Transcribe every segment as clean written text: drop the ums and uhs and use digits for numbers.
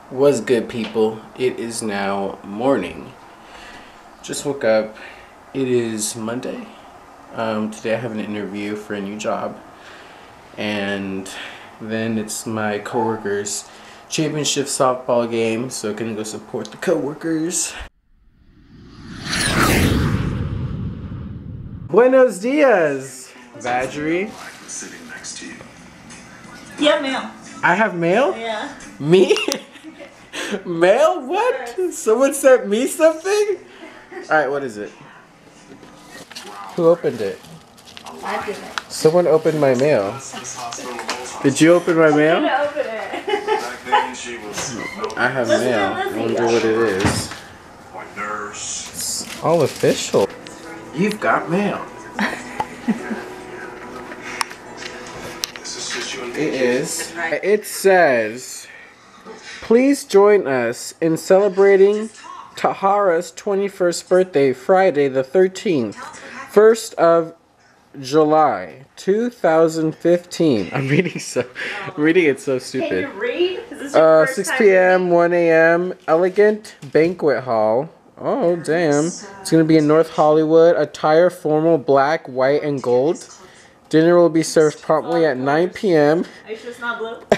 What's good, people? It is now morning. Just woke up. It is Monday. Today I have an interview for a new job, and then it's my coworkers' championship softball game, so I'm gonna go support the coworkers. Buenos dias, Badgery. Sitting next to you. Yeah, mail. I have mail? Yeah. Me? Mail? What? Someone sent me something? Alright, what is it? Who opened it? I didn't. Someone opened my mail. Did you open my mail? I open it. I have mail. I wonder what it is. It's all official. You've got mail. It is. It says, please join us in celebrating Tahara's 21st birthday, Friday the 13th, 1st of July, 2015. I'm reading it so stupid. Can you read? Is this your first 6 time p.m., reading? 1 a.m., elegant banquet hall. Oh, damn. It's going to be in North Hollywood. Attire formal black, white, and gold. Dinner will be served promptly at 9 p.m. Are you sure it's not blue?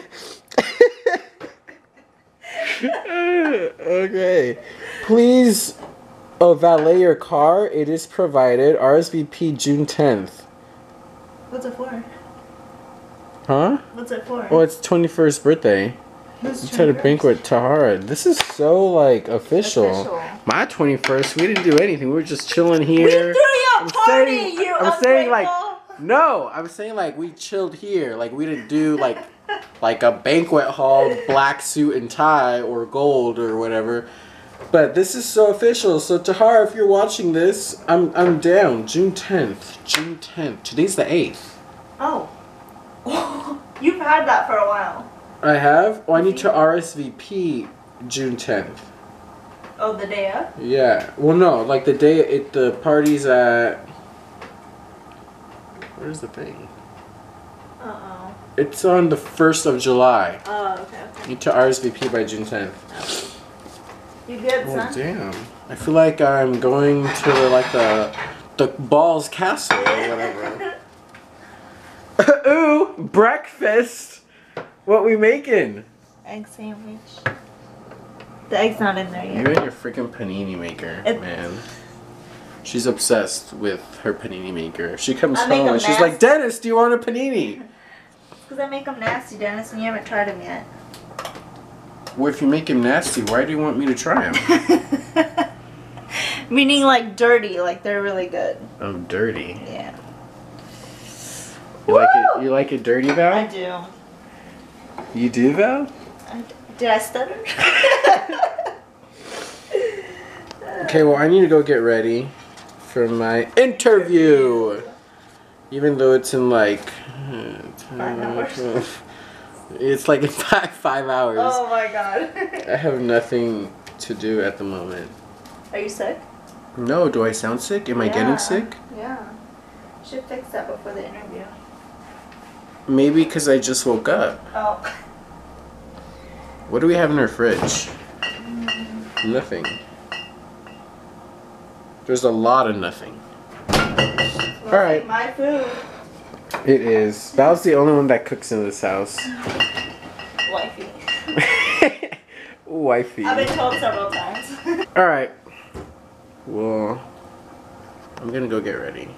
Okay. Please valet your car. It is provided. RSVP June 10th. What's it for? Huh? What's it for? Oh, it's 21st birthday. It's at a banquet, Tahara. This is so, like, official. My 21st, we didn't do anything. We were just chilling here. We threw you a party, I'm saying, like, no, I'm saying, like, we chilled here. Like, we didn't do, like a banquet hall, black suit and tie, or gold, or whatever. But this is so official. So, Tahara, if you're watching this, I'm down. June 10th. June 10th. Today's the 8th. Oh. You've had that for a while. I have? Oh, I need to RSVP June 10th. Oh, the day of? Yeah. Well, no, like the day the party's at. Where's the thing? Uh-oh. It's on the 1st of July. Oh, okay. Need to RSVP by June 10th. You good, Oh, son? damn. I feel like I'm going to, like, the Balls Castle or whatever. Ooh, breakfast! What we making? Egg sandwich. The egg's not in there You yet. and your freaking panini maker, man. She's obsessed with her panini maker. If she comes I make home them and she's nasty. like, Dennis, do you want a panini? Because I make them nasty, Dennis, and you haven't tried them yet. Well, if you make him nasty, why do you want me to try him? Meaning like dirty, like they're really good. Oh, dirty. Yeah. You like it? You like it dirty, Val? I do. You do, Val? Did I stutter? Okay, well, I need to go get ready for my interview. Even though it's in like 5 hours. It's like in five hours. Oh my god. I have nothing to do at the moment. Are you sick? No, do I sound sick? Am I getting sick? Yeah. Should fix that before the interview. Maybe because I just woke up. Oh. What do we have in our fridge? Nothing. There's a lot of nothing. Well, Alright. My food. It is. Val's the only one that cooks in this house. Wifey. Wifey. I've been told several times. Alright. Well, I'm gonna go get ready.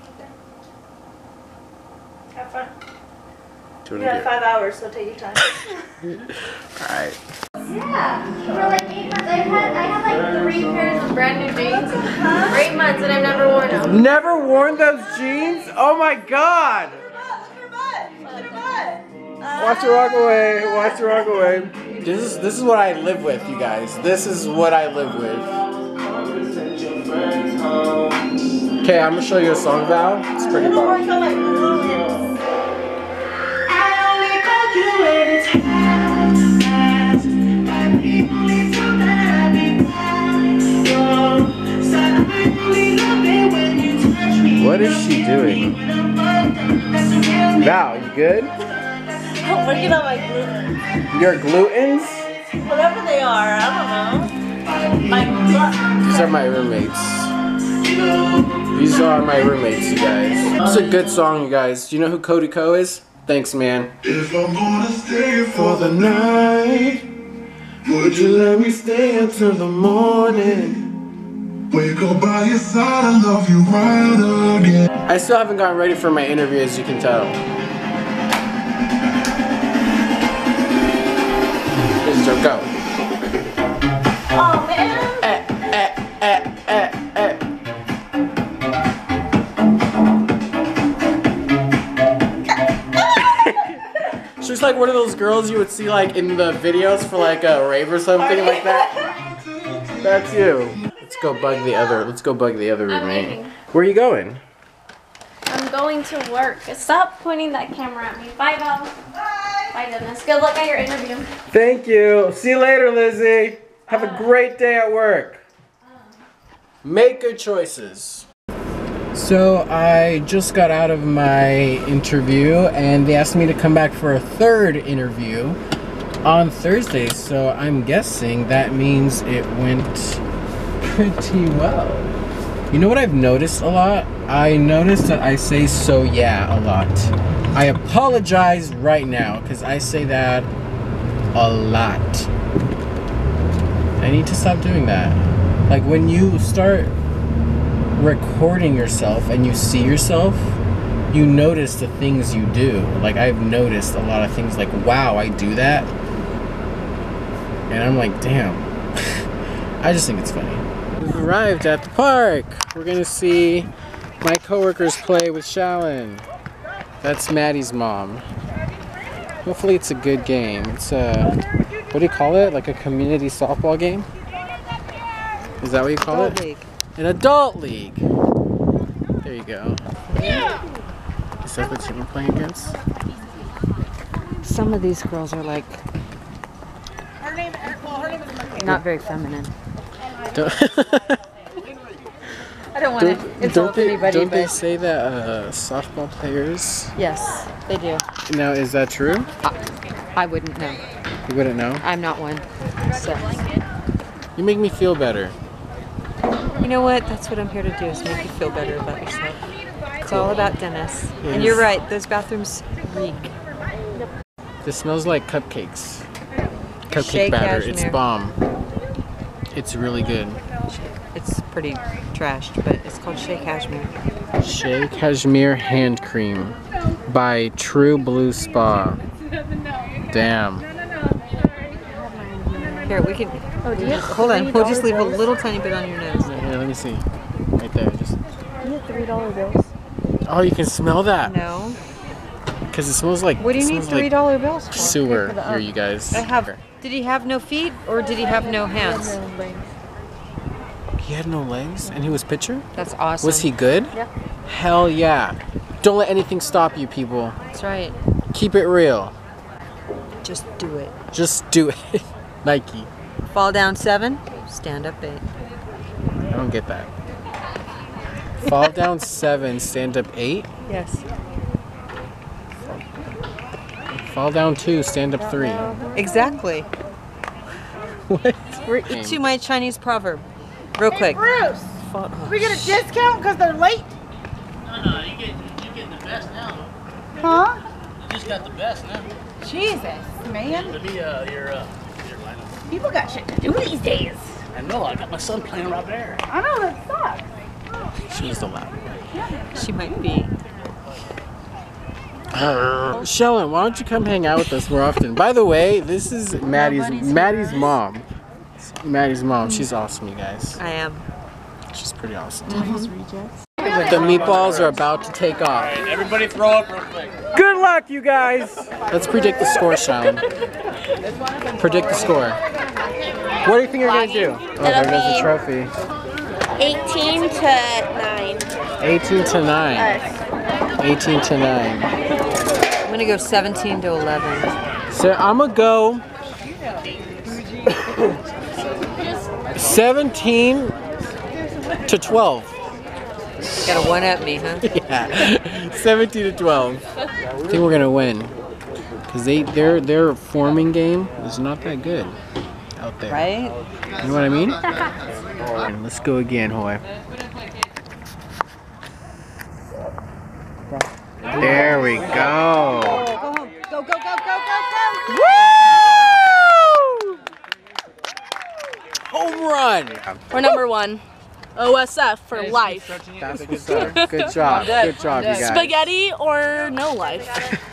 Have fun. Do you You wanna got 5 hours, so take your time. Alright. Yeah, for like 8 months. I had like 3 pairs of brand new jeans for 8 months and I've never worn them. Never worn those jeans? Oh my god! Look at her butt. Look at her butt. Watch her walk away. Watch her walk away. This is what I live with, you guys. This is what I live with. Okay, I'm gonna show you a song, Val. It's pretty It'll work fun. on my glue. What is she doing? Val, you good? I'm working on my gluten. Your glutens? Whatever they are. I don't know. Like, These are my roommates. These are my roommates, you guys. It's a good song, you guys. Do you know who Cody Co is? Thanks, man. If I'm gonna stay for the night, would you let me stay until the morning? Wake up by your side, I love you right again. I still haven't gotten ready for my interview, as you can tell. So go. oh man. She's like one of those girls you would see like in the videos for like a rave or something like that. That's you. Let's go bug the other roommate. leaving. Where are you going? I'm going to work. Stop pointing that camera at me. Bye, Val. Bye, Dennis. Good luck at your interview. Thank you. See you later, Lizzie. Have a great day at work. Make good choices. So I just got out of my interview and they asked me to come back for a third interview on Thursday. So I'm guessing that means it went pretty well. You know what I've noticed a lot? I noticed that I say "so yeah" a lot. I apologize right now because I say that a lot. I need to stop doing that. Like when you start recording yourself and you see yourself, you notice the things you do. Like I've noticed a lot of things like, wow, I do that. And I'm like, damn. I just think it's funny. We've arrived at the park. We're gonna see my coworkers play with Shallon. That's Maddie's mom. Hopefully it's a good game. It's a, what do you call it? Like a community softball game? Is that what you call it? League. An adult league. There you go. Is that what you're playing against? Some of these girls are like not very feminine. I don't want to insult anybody, don't they but say that softball players? yes, they do. Now, is that true? I wouldn't know. You wouldn't know? I'm not one. So You make me feel better. you know what? That's what I'm here to do, is make you feel better about yourself. It's all about Dennis. Yes. And you're right, those bathrooms reek. This smells like cupcakes. Cupcake Shea batter. cashmere. It's bomb. It's really good. It's pretty trashed, but it's called Shea Cashmere. Shea Cashmere Hand Cream by True Blue Spa. Damn. Here, we can. Oh, do you hold on. We'll just leave a little tiny bit on your nose. Here, let me see. Right there. Just. You have $3 bills. Oh, you can smell that. No. Because it smells like. What do you it need smells like $3 bills for? sewer here, you guys. I have. Did he have no feet or did he have no hands? He had no legs and he was pitcher? That's awesome. Was he good? Yep. Hell yeah. Don't let anything stop you, people. That's right. Keep it real. Just do it. Just do it. Nike. Fall down 7, stand up 8. I don't get that. Fall down 7, stand up 8? Yes. Fall down 2, stand up 3. Exactly. What? To my Chinese proverb. Real quick. Bruce, we get a discount because they're late? No, you're getting the best now. Huh? You just got the best now. Jesus, man. Let me, your lineup. People got shit to do these days. I know, I got my son playing right there. I know, that sucks. She's the loud. She might be. Shellon, why don't you come hang out with us more often? By the way, this is Maddie's mom. Maddie's mom. She's awesome, you guys. I am. She's pretty awesome. The meatballs are about to take off. Everybody throw up real quick. Good luck, you guys! Let's predict the score, Shellon. Predict the score. What do you think you're going to do? Oh, there goes the trophy. 18 to 9. 18 to 9. 18 to 9. I'm going to go 17 to 11. So I'm going to go 17 to 12. Got a 1 at me, huh? Yeah, 17 to 12. I think we're gonna win because their forming game is not that good. out there. Right? You know what I mean? And let's go again, Hoy. There we go. Go home. Go, go, go, go, go, go. Woo! Home run. We're number 1. OSF for life. That's what's up. Good job. Good job, you guys. Spaghetti or no life?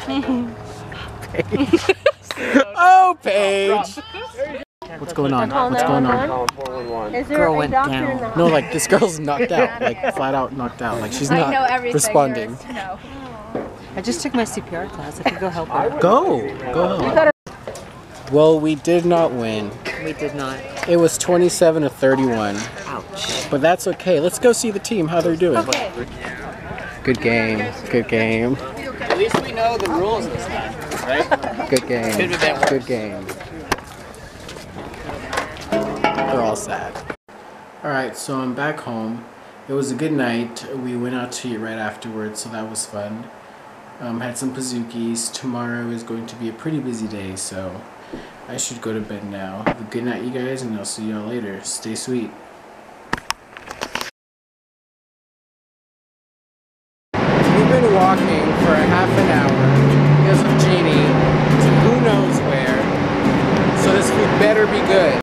Oh, Paige. What's going on? What's going on? Is there Girl a went doctor down. in the No, like this girl's knocked out. Like flat out knocked out. Like she's not responding. I just took my CPR class. I could go help her. Go. Go. Well, we did not win. We did not. It was 27-31. Ouch. But that's okay. Let's go see the team, how they're doing. Okay. Good game. Good game. At least we know the rules this time, right? Good game. Could be that Good game. They're all sad. Alright, so I'm back home. It was a good night. We went out to eat right afterwards, so that was fun. Had some Pazookies. Tomorrow is going to be a pretty busy day, so I should go to bed now. Have a good night, you guys, and I'll see y'all later. Stay sweet. We've been walking for a half an hour because of Jeannie to who knows where, so this food better be good.